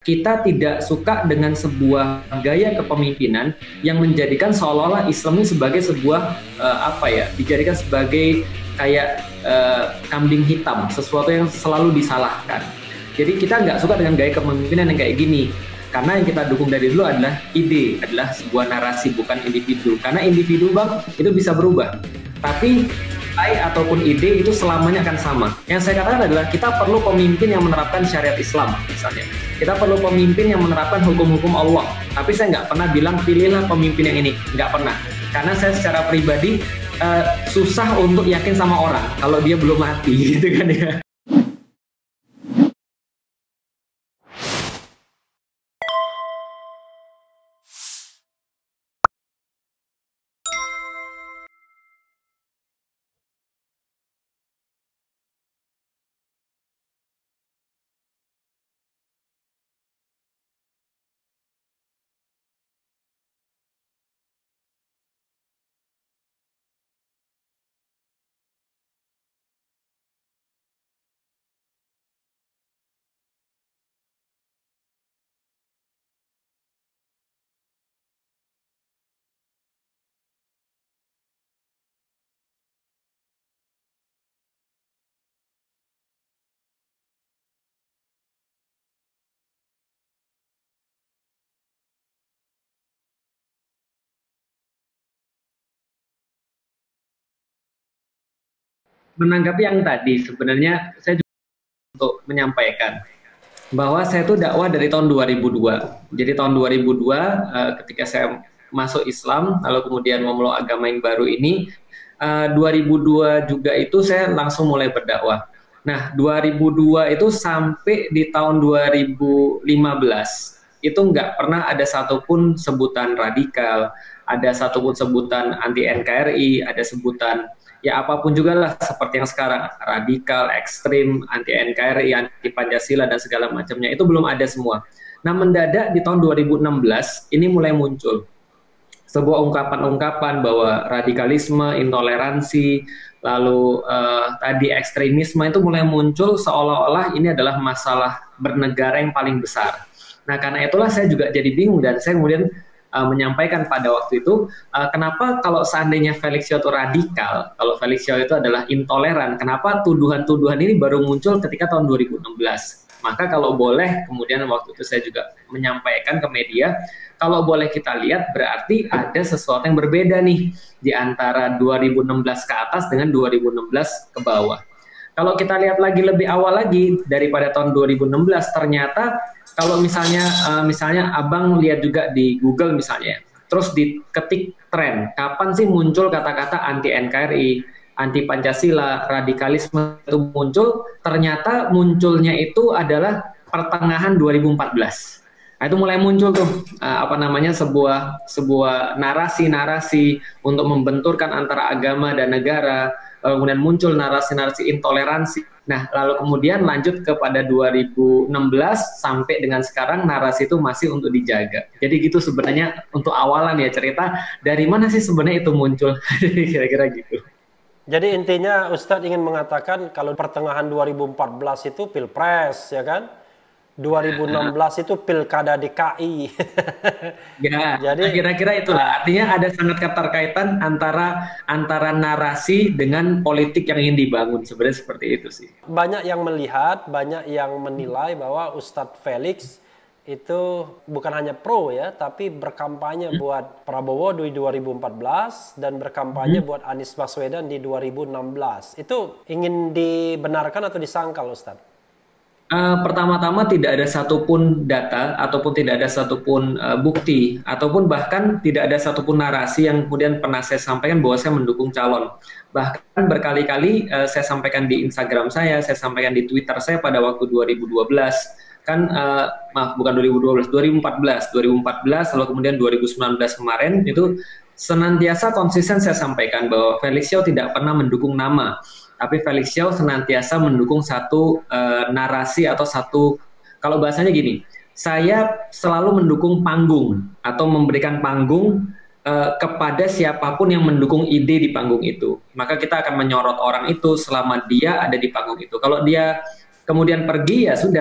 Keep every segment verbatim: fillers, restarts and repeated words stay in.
kita tidak suka dengan sebuah gaya kepemimpinan yang menjadikan seolah-olah Islam ini sebagai sebuah uh, apa ya, dijadikan sebagai kayak uh, kambing hitam, sesuatu yang selalu disalahkan. Jadi kita nggak suka dengan gaya kepemimpinan yang kayak gini, karena yang kita dukung dari dulu adalah ide, adalah sebuah narasi, bukan individu. Karena individu bang itu bisa berubah, tapi nilai ataupun ide itu selamanya akan sama. Yang saya katakan adalah kita perlu pemimpin yang menerapkan syariat Islam misalnya. Kita perlu pemimpin yang menerapkan hukum-hukum Allah. Tapi saya nggak pernah bilang pilihlah pemimpin yang ini, nggak pernah. Karena saya secara pribadi uh, susah untuk yakin sama orang kalau dia belum mati, gitu kan ya. Menanggapi yang tadi, sebenarnya saya juga untuk menyampaikan bahwa saya itu dakwah dari tahun dua ribu dua. Jadi tahun dua ribu dua uh, ketika saya masuk Islam, lalu kemudian memeluk agama yang baru ini, uh, dua ribu dua juga itu saya langsung mulai berdakwah. Nah, dua ribu dua itu sampai di tahun dua ribu lima belas itu nggak pernah ada satupun sebutan radikal, ada satupun sebutan anti N K R I, ada sebutan ya apapun juga lah seperti yang sekarang, radikal, ekstrim, anti N K R I, anti Pancasila dan segala macamnya, itu belum ada semua. Nah, mendadak di tahun dua ribu enam belas ini mulai muncul sebuah ungkapan-ungkapan bahwa radikalisme, intoleransi, lalu eh, tadi ekstremisme itu mulai muncul seolah-olah ini adalah masalah bernegara yang paling besar. Nah, karena itulah saya juga jadi bingung dan saya kemudian Uh, menyampaikan pada waktu itu, uh, kenapa kalau seandainya Felix Xiao itu radikal, kalau Felix Xiao itu adalah intoleran, kenapa tuduhan-tuduhan ini baru muncul ketika tahun dua ribu enam belas? Maka kalau boleh, kemudian waktu itu saya juga menyampaikan ke media, kalau boleh kita lihat berarti ada sesuatu yang berbeda nih di antara dua ribu enam belas ke atas dengan dua ribu enam belas ke bawah. Kalau kita lihat lagi lebih awal lagi daripada tahun dua ribu enam belas, ternyata kalau misalnya uh, misalnya abang lihat juga di Google misalnya, terus diketik tren, kapan sih muncul kata-kata anti N K R I, anti Pancasila, radikalisme itu muncul, ternyata munculnya itu adalah pertengahan dua ribu empat belas. Nah, itu mulai muncul tuh uh, apa namanya sebuah sebuah narasi-narasi untuk membenturkan antara agama dan negara. Lalu kemudian muncul narasi-narasi intoleransi. Nah, lalu kemudian lanjut kepada dua ribu enam belas sampai dengan sekarang narasi itu masih untuk dijaga. Jadi gitu sebenarnya untuk awalan ya cerita, dari mana sih sebenarnya itu muncul? Kira-kira gitu. Jadi intinya Ustadz ingin mengatakan kalau pertengahan dua ribu empat belas itu Pilpres, ya kan? dua ribu enam belas itu Pilkada D K I. Ya, jadi kira-kira itulah. Artinya ada sangat keterkaitan antara antara narasi dengan politik yang ingin dibangun. Sebenarnya seperti itu sih. Banyak yang melihat, banyak yang menilai bahwa Ustadz Felix itu bukan hanya pro ya, tapi berkampanye hmm. buat Prabowo di dua ribu empat belas dan berkampanye hmm. buat Anies Baswedan di dua ribu enam belas. Itu ingin dibenarkan atau disangkal, Ustadz? Uh, pertama-tama tidak ada satupun data ataupun tidak ada satupun uh, bukti ataupun bahkan tidak ada satupun narasi yang kemudian pernah saya sampaikan bahwa saya mendukung calon. Bahkan berkali-kali uh, saya sampaikan di Instagram saya, saya sampaikan di Twitter saya pada waktu dua ribu dua belas. Kan uh, maaf bukan dua ribu dua belas, dua ribu empat belas, dua ribu empat belas lalu kemudian dua ribu sembilan belas kemarin itu senantiasa konsisten saya sampaikan bahwa Felix Xiao tidak pernah mendukung nama. Tapi Felix Xiao senantiasa mendukung satu uh, narasi atau satu, kalau bahasanya gini, saya selalu mendukung panggung atau memberikan panggung uh, kepada siapapun yang mendukung ide di panggung itu. Maka kita akan menyorot orang itu selama dia ada di panggung itu. Kalau dia kemudian pergi ya sudah,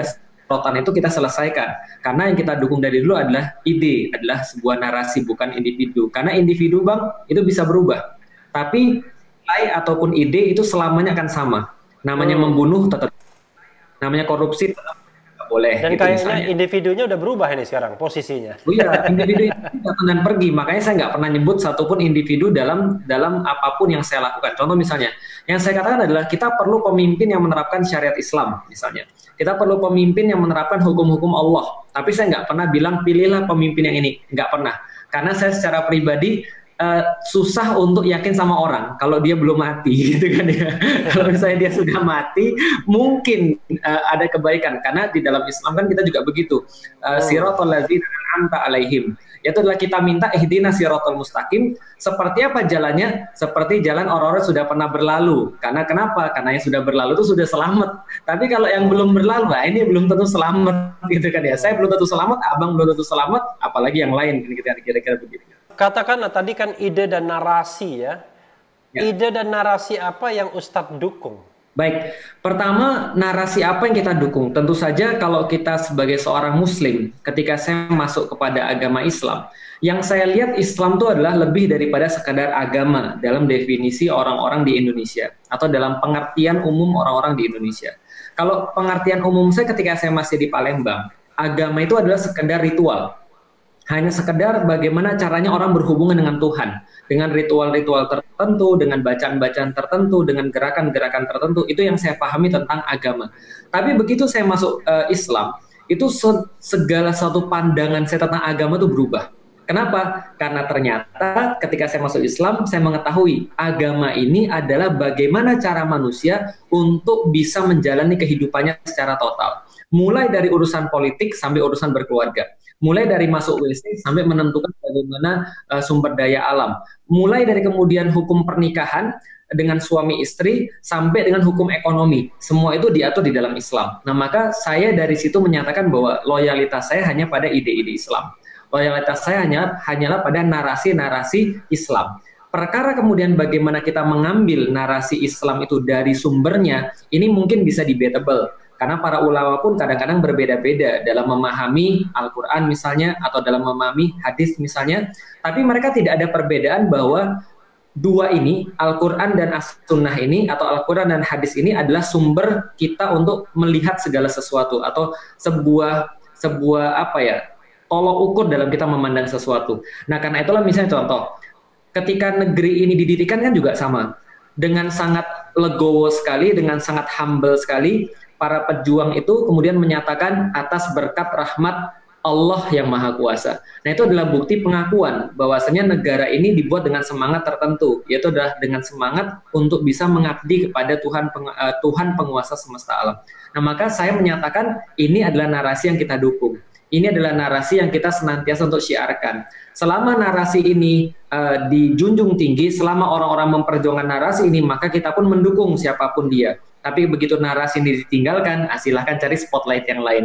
rotan itu kita selesaikan. Karena yang kita dukung dari dulu adalah ide, adalah sebuah narasi, bukan individu. Karena individu, Bang, itu bisa berubah. Tapi nilai ataupun ide itu selamanya akan sama. Namanya hmm. membunuh tetap, namanya korupsi tetap tidak boleh. Dan gitu kayaknya misalnya. Individunya udah berubah ini sekarang posisinya. Oh iya, individu itu datang dan pergi. Makanya saya nggak pernah nyebut satupun individu dalam dalam apapun yang saya lakukan. Contoh misalnya, yang saya katakan adalah kita perlu pemimpin yang menerapkan syariat Islam misalnya. Kita perlu pemimpin yang menerapkan hukum-hukum Allah. Tapi saya nggak pernah bilang pilihlah pemimpin yang ini. Nggak pernah. Karena saya secara pribadi Uh, susah untuk yakin sama orang kalau dia belum mati, gitu kan ya. Kalau misalnya dia sudah mati, mungkin uh, ada kebaikan. Karena di dalam Islam kan kita juga begitu. Uh, Siratal ladzina an'amta alaihim. Yaitu adalah kita minta ihdinas siratal mustaqim. Seperti apa jalannya? Seperti jalan orang-orang sudah pernah berlalu. Karena kenapa? Karena yang sudah berlalu itu sudah selamat. Tapi kalau yang belum berlalu, nah ini belum tentu selamat, gitu kan ya. Saya belum tentu selamat, abang belum tentu selamat, apalagi yang lain, kira-kira begitu. Katakanlah tadi kan ide dan narasi ya. ya. Ide dan narasi apa yang Ustadz dukung? Baik, pertama narasi apa yang kita dukung? Tentu saja kalau kita sebagai seorang muslim, ketika saya masuk kepada agama Islam, yang saya lihat Islam itu adalah lebih daripada sekadar agama dalam definisi orang-orang di Indonesia atau dalam pengertian umum orang-orang di Indonesia. Kalau pengertian umum saya ketika saya masih di Palembang, agama itu adalah sekedar ritual. Hanya sekedar bagaimana caranya orang berhubungan dengan Tuhan, dengan ritual-ritual tertentu, dengan bacaan-bacaan tertentu, dengan gerakan-gerakan tertentu. Itu yang saya pahami tentang agama. Tapi begitu saya masuk uh, Islam, itu se- segala satu pandangan saya tentang agama itu berubah. Kenapa? Karena ternyata ketika saya masuk Islam, saya mengetahui agama ini adalah bagaimana cara manusia untuk bisa menjalani kehidupannya secara total. Mulai dari urusan politik sampai urusan berkeluarga. Mulai dari masuk W C sampai menentukan bagaimana uh, sumber daya alam. Mulai dari kemudian hukum pernikahan dengan suami istri sampai dengan hukum ekonomi. Semua itu diatur di dalam Islam. Nah, maka saya dari situ menyatakan bahwa loyalitas saya hanya pada ide-ide Islam. Loyalitas saya hanya hanyalah pada narasi-narasi Islam. Perkara kemudian bagaimana kita mengambil narasi Islam itu dari sumbernya, ini mungkin bisa debatable. Karena para ulama pun kadang-kadang berbeda-beda dalam memahami Al-Quran misalnya, atau dalam memahami hadis misalnya. Tapi mereka tidak ada perbedaan bahwa dua ini, Al-Quran dan As-Sunnah ini, atau Al-Quran dan hadis ini adalah sumber kita untuk melihat segala sesuatu, atau sebuah, sebuah apa ya, tolok ukur dalam kita memandang sesuatu. Nah, karena itulah misalnya contoh, ketika negeri ini didirikan kan juga sama. Dengan sangat legowo sekali, dengan sangat humble sekali, para pejuang itu kemudian menyatakan atas berkat rahmat Allah yang Maha Kuasa. Nah, itu adalah bukti pengakuan bahwasanya negara ini dibuat dengan semangat tertentu, yaitu adalah dengan semangat untuk bisa mengabdi kepada Tuhan peng, uh, Tuhan penguasa semesta alam. Nah, maka saya menyatakan ini adalah narasi yang kita dukung. Ini adalah narasi yang kita senantiasa untuk syiarkan. Selama narasi ini uh, dijunjung tinggi, selama orang-orang memperjuangkan narasi ini, maka kita pun mendukung siapapun dia. Tapi begitu narasi ini ditinggalkan, ah, silahkan cari spotlight yang lain.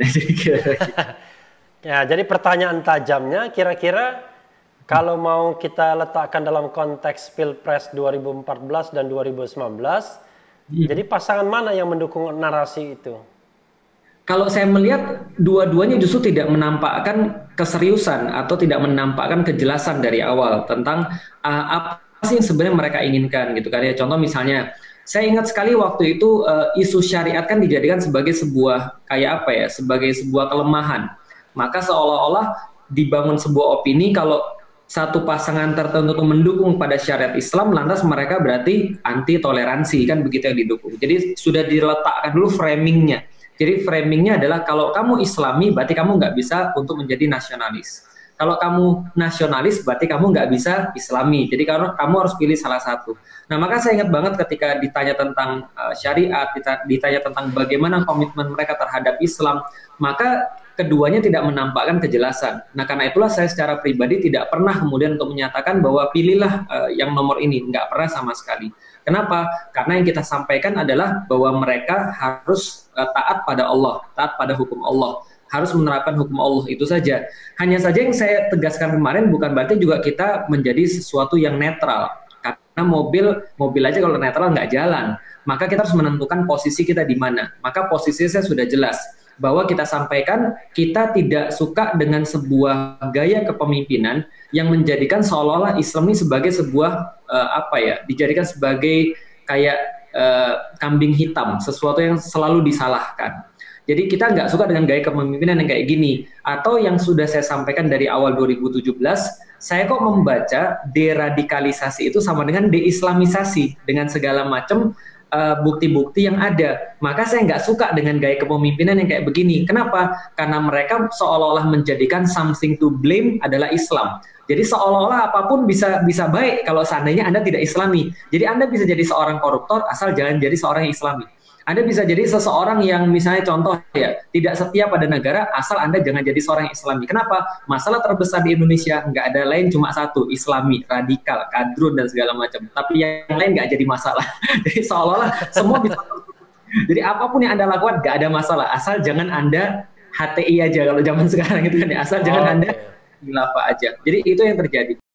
Ya, jadi pertanyaan tajamnya, kira-kira kalau mau kita letakkan dalam konteks Pilpres dua ribu empat belas dan dua ribu sembilan belas, hmm. jadi pasangan mana yang mendukung narasi itu? Kalau saya melihat dua-duanya justru tidak menampakkan keseriusan atau tidak menampakkan kejelasan dari awal tentang uh, apa sih yang sebenarnya mereka inginkan, gitu kan ya. Contoh misalnya, saya ingat sekali waktu itu uh, isu syariat kan dijadikan sebagai sebuah kayak apa ya, sebagai sebuah kelemahan. Maka seolah-olah dibangun sebuah opini kalau satu pasangan tertentu mendukung pada syariat Islam, lantas mereka berarti anti toleransi, kan begitu yang didukung. Jadi sudah diletakkan dulu framingnya. Jadi framingnya adalah kalau kamu Islami berarti kamu nggak bisa untuk menjadi nasionalis. Kalau kamu nasionalis berarti kamu nggak bisa Islami. Jadi kalau kamu harus pilih salah satu. Nah, maka saya ingat banget ketika ditanya tentang uh, syariat, ditanya tentang bagaimana komitmen mereka terhadap Islam, maka keduanya tidak menampakkan kejelasan. Nah, karena itulah saya secara pribadi tidak pernah kemudian untuk menyatakan bahwa pilihlah uh, yang nomor ini. Nggak pernah sama sekali. Kenapa? Karena yang kita sampaikan adalah bahwa mereka harus uh, taat pada Allah, taat pada hukum Allah. Harus menerapkan hukum Allah, itu saja. Hanya saja yang saya tegaskan kemarin bukan berarti juga kita menjadi sesuatu yang netral. Karena mobil, mobil aja kalau netral nggak jalan. Maka kita harus menentukan posisi kita di mana. Maka posisi saya sudah jelas. bahwa kita sampaikan kita tidak suka dengan sebuah gaya kepemimpinan yang menjadikan seolah-olah Islam ini sebagai sebuah uh, apa ya, dijadikan sebagai kayak uh, kambing hitam, sesuatu yang selalu disalahkan. Jadi kita nggak suka dengan gaya kepemimpinan yang kayak gini. Atau yang sudah saya sampaikan dari awal dua ribu tujuh belas, saya kok membaca deradikalisasi itu sama dengan deislamisasi dengan segala macam Uh, bukti-bukti yang ada. Maka saya nggak suka dengan gaya kepemimpinan yang kayak begini. Kenapa? Karena mereka seolah-olah menjadikan something to blame adalah Islam. Jadi seolah-olah apapun bisa bisa baik kalau seandainya Anda tidak Islami. Jadi Anda bisa jadi seorang koruptor asal jangan jadi seorang Islami. Anda bisa jadi seseorang yang misalnya contoh ya, tidak setia pada negara asal Anda jangan jadi seorang Islami. Kenapa? Masalah terbesar di Indonesia nggak ada lain cuma satu, Islami, radikal, kadrun dan segala macam. Tapi yang lain nggak jadi masalah. Jadi seolah-olah semua bisa. Jadi apapun yang Anda lakukan nggak ada masalah asal jangan Anda H T I aja kalau zaman sekarang itu kan ya, asal jangan Oh, Anda oke. khilafah aja. Jadi itu yang terjadi.